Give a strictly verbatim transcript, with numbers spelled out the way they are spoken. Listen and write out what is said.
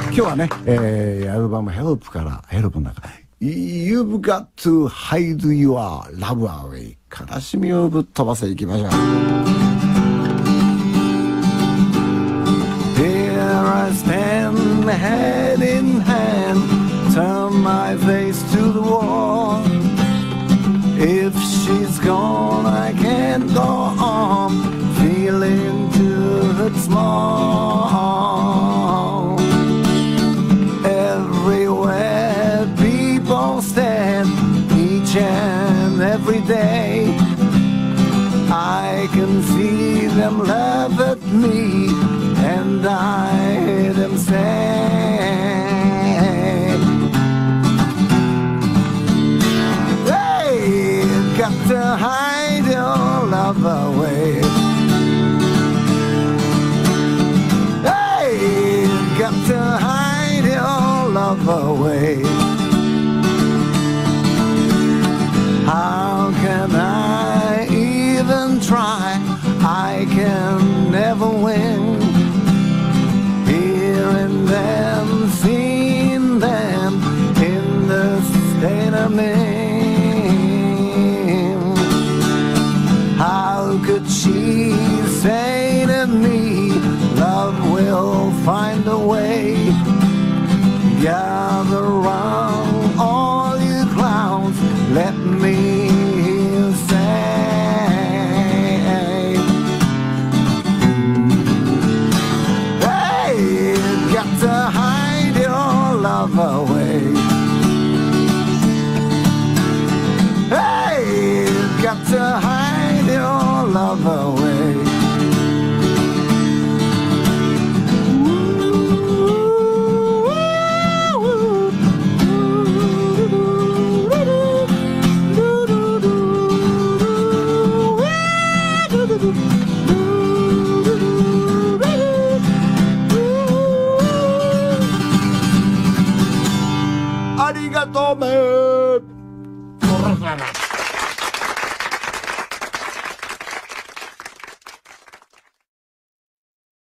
今日はね、えー、アルバム「ヘルプ」からヘルプの中「You've got to hide your love away」悲しみをぶっ飛ばせいきましょう。Here I stand head in hand, turn my face to the wall. If she's gone I can't go on, feeling too hurt small. Everywhere people stand, each and every day, I can see them laugh at me, and I hear them say, hey, got to hide your love away. Hey, got to hide your love away. How can I even try? I can never win. Hearing them, seeing them in the state I'm in. How could she say to me, love will find a way? Gather round all you clowns, let me hear you say, hey, got to hide your love away. Hey, got to hide your love away. Arigato, man.